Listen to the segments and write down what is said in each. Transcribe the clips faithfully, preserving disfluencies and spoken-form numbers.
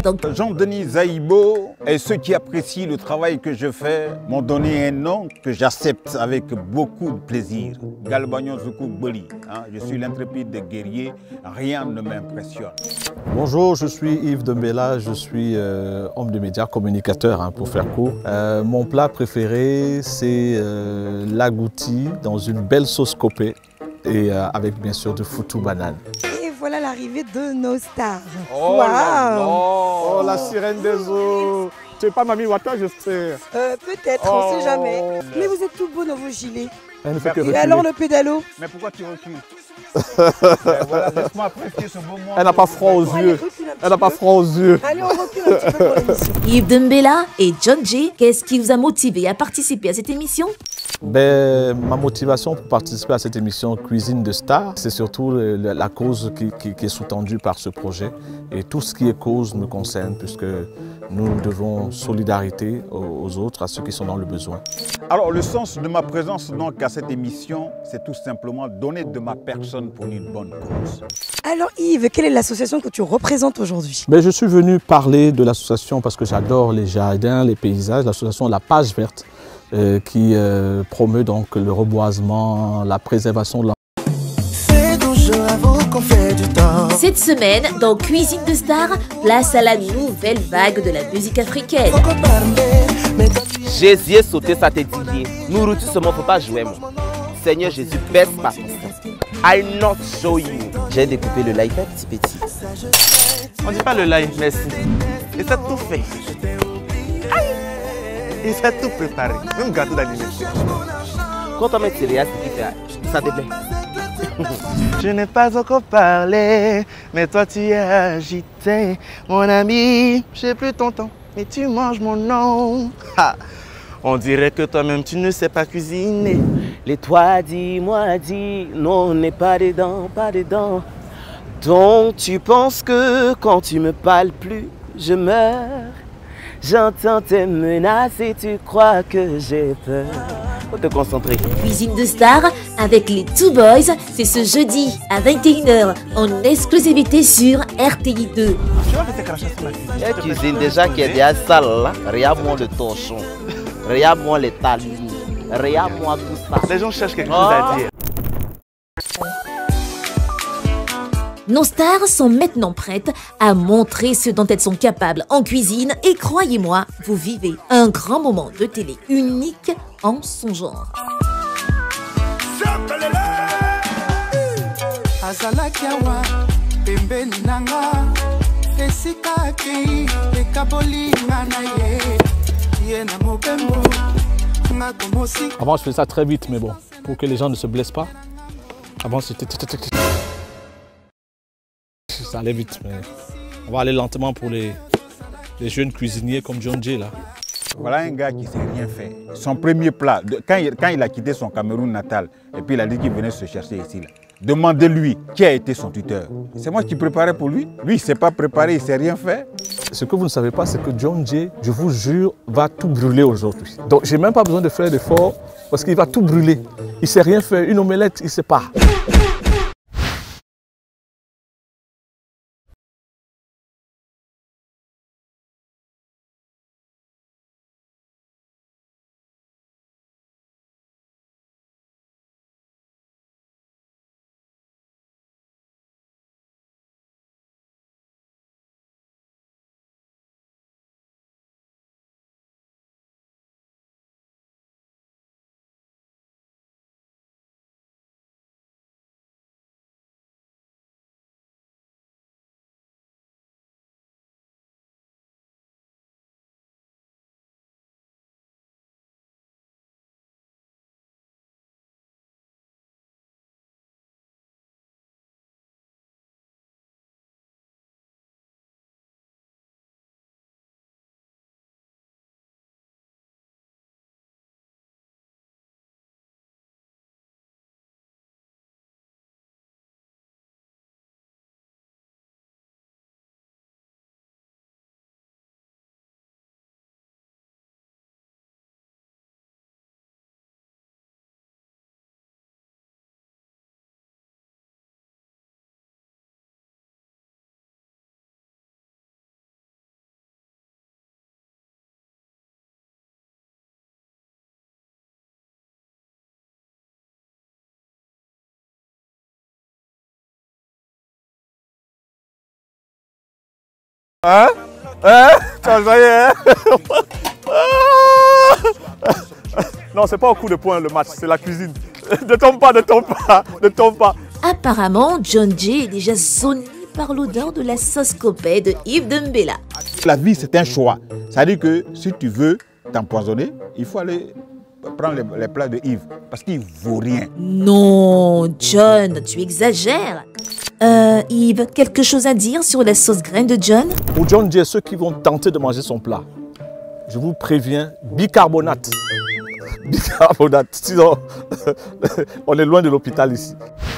Donc, Jean-Denis Zaïbo et ceux qui apprécient le travail que je fais m'ont donné un nom que j'accepte avec beaucoup de plaisir. Galbanyo Zoukou Boli. Hein, je suis l'intrépide guerrier, rien ne m'impressionne. Bonjour, je suis Yves Dembella, je suis euh, homme de médias, communicateur hein, pour faire court. Euh, mon plat préféré c'est euh, l'agouti dans une belle sauce copée et euh, avec bien sûr du foutou banane. Et voilà l'arrivée de nos stars. Oh, wow. là, oh la sirène des eaux. Tu n'es pas Mami Wata, j'espère. Euh, Peut-être, oh. On ne sait jamais. Mais vous êtes tout beau dans vos gilets. Elle ne fait que Et alors le pédalo? Mais pourquoi tu recules? Voilà, laisse-moi apprécier ce beau moment. Elle n'a pas froid aux yeux. Elle n'a pas froid aux yeux. Allez, on recule un petit peu pour l'émission. Yves Dembella et John J, qu'est-ce qui vous a motivé à participer à cette émission? Ben, ma motivation pour participer à cette émission Cuisine de Stars, c'est surtout le, le, la cause qui, qui, qui est sous-tendue par ce projet. Et tout ce qui est cause me concerne, puisque nous devons solidarité aux, aux autres, à ceux qui sont dans le besoin. Alors, le sens de ma présence donc à cette émission, c'est tout simplement donner de ma personne pour une bonne cause. Alors Yves, quelle est l'association que tu représentes aujourd'hui? Ben, je suis venu parler de l'association parce que j'adore les jardins, les paysages, l'association La Page Verte. Euh, qui euh, promeut donc le reboisement, la préservation de la... Cette semaine, dans Cuisine de Stars, place à la nouvelle vague de la musique africaine. Jésus est sauté, ça t'est dit. Nous routons seulement, faut pas jouer. Moi. Seigneur Jésus, baisse ma puissance. I not show you. J'ai découpé le live petit petit. On dit pas le live, merci. Et ça tout fait. Il s'est tout préparé, même gâteau d'anniversaire. Quand on met céréales, ça déplaît. Je n'ai pas encore parlé, mais toi tu es agité. Mon ami, j'ai plus ton temps, mais tu manges mon nom. Ha. On dirait que toi-même tu ne sais pas cuisiner. Les toi dis, moi dis, non, on n'est pas dedans, pas dedans. Donc tu penses que quand tu me parles plus, je meurs. J'entends tes menaces et tu crois que j'ai peur. Faut te concentrer. Cuisine de Stars avec les Two Boys, c'est ce jeudi à vingt et une heures en exclusivité sur R T I deux. Tu vas faire cracher sur ma cuisine. La cuisine déjà qui est déjà sale là. Regarde-moi le torchon. Regarde-moi les talons. Regarde-moi tout ça. Les gens cherchent quelque chose à dire. Nos stars sont maintenant prêtes à montrer ce dont elles sont capables en cuisine et croyez-moi, vous vivez un grand moment de télé unique en son genre. Avant je faisais ça très vite mais bon, pour que les gens ne se blessent pas. Avant c'était... Ça allait vite, mais on va aller lentement pour les, les jeunes cuisiniers comme John J là. Voilà un gars qui ne sait rien faire. Son premier plat, de, quand, il, quand il a quitté son Cameroun natal, et puis il a dit qu'il venait se chercher ici, là, demandez-lui qui a été son tuteur. C'est moi qui préparais pour lui. Lui, il ne s'est pas préparé, il ne sait rien faire. Ce que vous ne savez pas, c'est que John J, je vous jure, va tout brûler aujourd'hui. Donc, je n'ai même pas besoin de faire d'efforts parce qu'il va tout brûler. Il ne sait rien faire. Une omelette, il ne sait pas. Hein? Hein? Ça y est, hein? Non, c'est pas au coup de poing le match, c'est la cuisine. Ne tombe pas, ne tombe pas, ne tombe pas. Apparemment, John Jay est déjà sonné par l'odeur de la sauce copée de Yves Dembella. La vie, c'est un choix. Ça veut dire que si tu veux t'empoisonner, il faut aller prendre les, les plats de Yves. Parce qu'il ne vaut rien. Non, John, tu exagères. Euh, Yves, quelque chose à dire sur la sauce graine de John? Pour John Jay, ceux qui vont tenter de manger son plat, je vous préviens, bicarbonate. Bicarbonate, sinon on est loin de l'hôpital ici.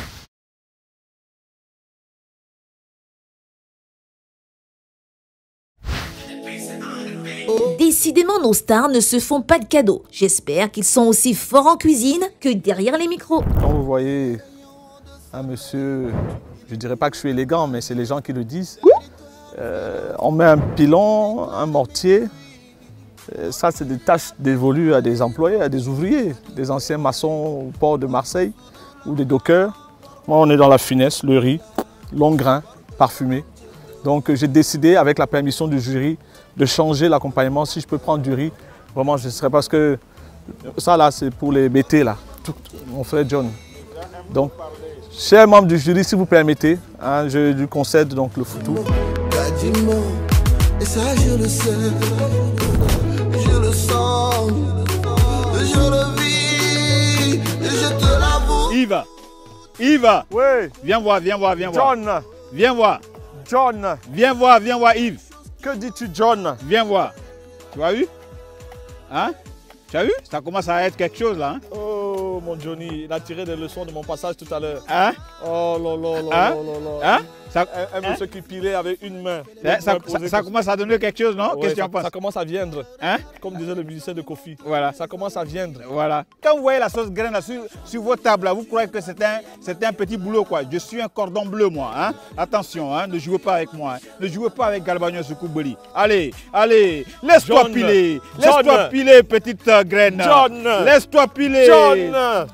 Décidément, nos stars ne se font pas de cadeaux. J'espère qu'ils sont aussi forts en cuisine que derrière les micros. Quand vous voyez un monsieur, je ne dirais pas que je suis élégant, mais c'est les gens qui le disent. Euh, on met un pilon, un mortier. Euh, ça, c'est des tâches dévolues à des employés, à des ouvriers, des anciens maçons au port de Marseille ou des dockers. Moi, on est dans la finesse, le riz, long grain, parfumé. Donc, j'ai décidé, avec la permission du jury, de changer l'accompagnement. Si je peux prendre du riz, vraiment, je serais parce que ça, là, c'est pour les bêtés, là. Tout, mon frère John. Donc, chers membres du jury, si vous permettez, hein, je lui concède donc le foutou. Et ça, je le sais, je le sens, je le vis, je te l'avoue. Yves, Yves, Oui. viens voir, viens voir, viens voir. John, Viens voir, John, viens voir, viens voir Yves. que dis-tu, John? Viens voir. Tu as vu? Hein? Tu as vu? Ça commence à être quelque chose là. Hein? Oh, mon Johnny, il a tiré des leçons de mon passage tout à l'heure. Hein? Oh là là là Hein? là là là. Hein? Ça, Un, un hein? monsieur qui pilait avec une main. ça, ça, L'autre main posée ça comme- commence à donner quelque chose, non? Ouais, Qu'est-ce que tu ça, en penses? ça commence à viendre, Hein? comme disait le musicien de Kofi. Voilà. Ça commence à viendre. Voilà. Quand vous voyez la sauce graine là, sur, sur vos tables, là, vous croyez que c'est un, c'est un petit boulot quoi. Je suis un cordon bleu moi. Hein? Attention, hein? Ne jouez pas avec moi. Hein? Ne jouez pas avec Galbagnon Soukoubeli. Allez, allez, laisse-toi John. piler. John. Laisse-toi piler, petite euh, graine. John. Laisse-toi piler. John!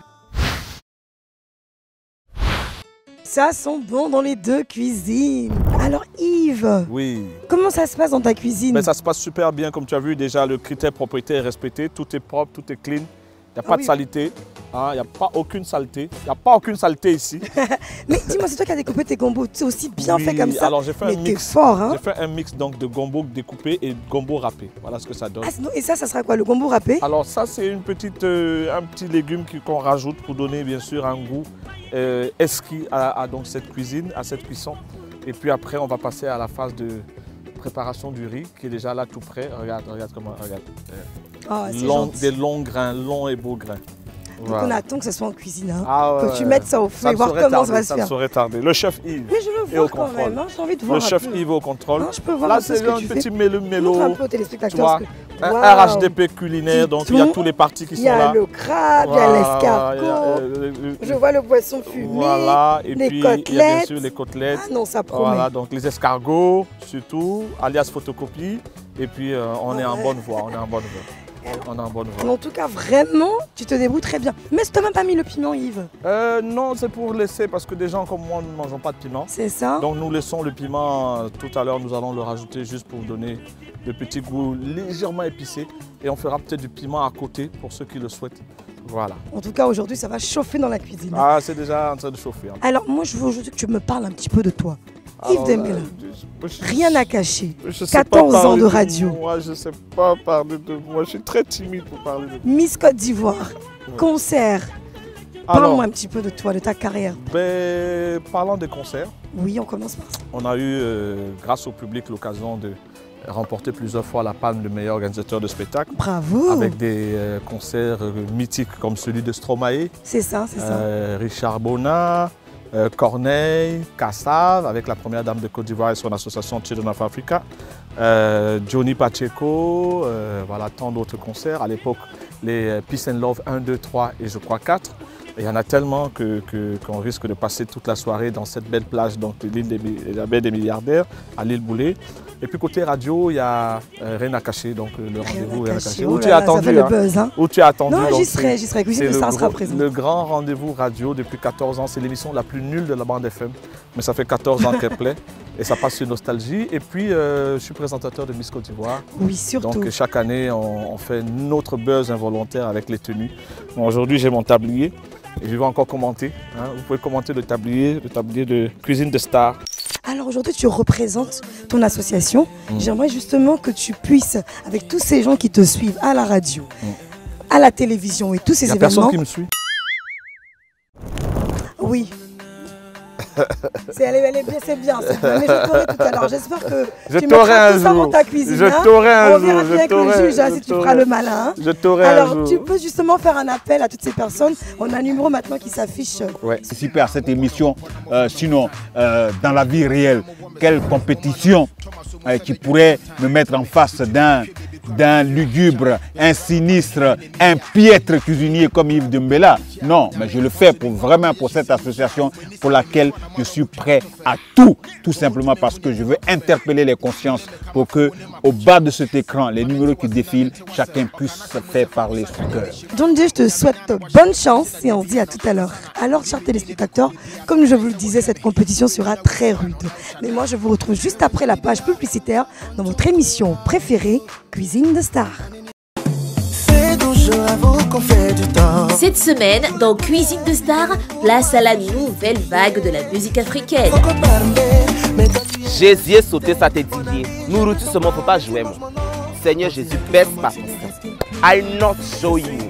Ça sent bon dans les deux cuisines. Alors Yves, Oui. comment ça se passe dans ta cuisine? Mais ça se passe super bien, comme tu as vu déjà, le critère propriété est respecté, tout est propre, tout est clean. Il n'y a Ah pas oui. de saleté, hein, il n'y a pas aucune saleté. Il n'y a pas aucune saleté ici. Mais dis-moi, c'est toi qui as découpé tes gombos, c'est aussi bien Oui, fait comme ça. alors j'ai fait mais un t'es mix. fort, hein? J'ai fait un mix donc de gombo découpé et de gombo râpé. Voilà ce que ça donne. Ah, sinon- et ça, ça sera quoi? Le gombo râpé? Alors ça c'est une petite, euh, un petit légume qui- qu'on rajoute pour donner bien sûr un goût euh, exquis à, à donc cette cuisine, à cette cuisson. Et puis après on va passer à la phase de préparation du riz qui est déjà là tout prêt. Regarde, regarde comment, regarde. Ah, c'est Long- gentil. des longs grains, longs et beaux grains. Donc Voilà. on attend que ça soit en cuisine, hein? Ah ouais, que tu ouais. mettes ça au feu Ça et ne voir saurait comment tarder, ça va se Ça ne faire. saurait tarder. Le chef Yves. Mais je veux Et au voir quand contrôle. même, hein, j'ai envie de voir Le un chef peu. Yves au contrôle. Non, je peux voir Là un peu c'est ce que un tu petit fais. mélo Montre mélo. un peu aux Tu téléspectateurs. vois, ce que- un Waouh. R H D P culinaire, Dis donc il y a donc, tous les parties qui Il sont y a là. le crabe, il y a Voilà, l'escargot, il y a, euh, le- je vois le poisson fumé, Voilà, et les puis il y a bien côtelettes. sûr les côtelettes. Ah non, ça promet. Voilà, donc les escargots surtout, alias photocopie. Et puis euh, on Ah est en ouais. bonne voie, on est en bonne voie. On est en bonne Mais voie. en tout cas, vraiment, tu te débrouilles très bien. Mais tu n'as même pas mis le piment, Yves. Euh, non, c'est pour laisser parce que des gens comme moi ne mangeons pas de piment. C'est ça? Donc nous laissons le piment, euh, tout à l'heure nous allons le rajouter juste pour donner le petit goût légèrement épicé. Et on fera peut-être du piment à côté pour ceux qui le souhaitent. Voilà. En tout cas, aujourd'hui, ça va chauffer dans la cuisine. Ah, c'est déjà en train de chauffer. hein. Alors, moi, je veux aujourd'hui que tu me parles un petit peu de toi. Yves Alors là, Dembella, je- je- rien à cacher. je sais pas quatorze ans parler de radio. Moi, je ne sais pas parler de moi. Je suis très timide pour parler de moi. Miss Côte d'Ivoire, concert. Alors, Parle-moi un petit peu de toi, de ta carrière. ben, parlant des concerts, Oui, on commence par ça. on a eu, euh, grâce au public, l'occasion de remporter plusieurs fois la palme de meilleur organisateur de spectacle. Bravo. Avec des euh, concerts euh, mythiques comme celui de Stromae, C'est ça, c'est ça. euh, Richard Bona, euh, Corneille, Kassav, avec la première dame de Côte d'Ivoire et son association Children of Africa, euh, Johnny Pacheco, euh, voilà, tant d'autres concerts. À l'époque, les euh, Peace and Love un, deux, trois et je crois quatre. Et il y en a tellement que, que, qu'on risque de passer toute la soirée dans cette belle plage, donc l'île des, mi- la baie des milliardaires, à l'île Boulay. Et puis côté radio, il y a euh, Rien à cacher, donc euh, le rendez-vous Rien à cacher. Oh Où là tu es là, attendu. ça fait hein. le buzz, hein. Où tu es attendu. Non, j'y serai, j'y serai. Cuisine de Star sera présent. Le grand rendez-vous radio depuis quatorze ans, c'est l'émission la plus nulle de la bande F M. Mais ça fait quatorze ans qu'elle plaît. Et ça passe sur Nostalgie. Et puis, euh, je suis présentateur de Miss Côte d'Ivoire. Oui, surtout. Donc, chaque année, on, on fait notre buzz involontaire avec les tenues. Bon, aujourd'hui, j'ai mon tablier. Et je vais encore commenter. Hein. Vous pouvez commenter le tablier, le tablier de Cuisine de Star. Alors aujourd'hui, tu représentes ton association. Mmh. J'aimerais justement que tu puisses, avec tous ces gens qui te suivent à la radio, mmh. à la télévision et tous ces événements... Il n'y a personne qui me suit. Oui. C'est elle, elle est bien, c'est bien, c'est bien. Mais je t'aurai tout à l'heure. J'espère que je tu mettras tout ça jour. dans ta cuisine. Je t'aurai un On verra jour. bien avec le juge hein, si tu feras le malin. Je t'aurai un Alors, jour. tu peux justement faire un appel à toutes ces personnes. On a un numéro maintenant qui s'affiche. Ouais. C'est super cette émission. Euh, sinon, euh, dans la vie réelle, quelle compétition euh, qui pourrait me mettre en face d'un d'un lugubre, un sinistre, un piètre cuisinier comme Yves Dembella. Non, mais je le fais pour, vraiment pour cette association pour laquelle je suis prêt à tout. Tout simplement parce que je veux interpeller les consciences pour que, au bas de cet écran, les numéros qui défilent, chacun puisse se faire parler son cœur. Donc, je te souhaite bonne chance et on se dit à tout à l'heure. Alors, chers téléspectateurs, comme je vous le disais, cette compétition sera très rude. Mais moi, je vous retrouve juste après la page publicitaire dans votre émission préférée, Cuisine de Star. Cette semaine, dans Cuisine de Star, place à la nouvelle vague de la musique africaine. Jésus sauté ça te dit. Nous routons seulement pour pas jouer. Seigneur Jésus, baisse ma puissance. I not show you.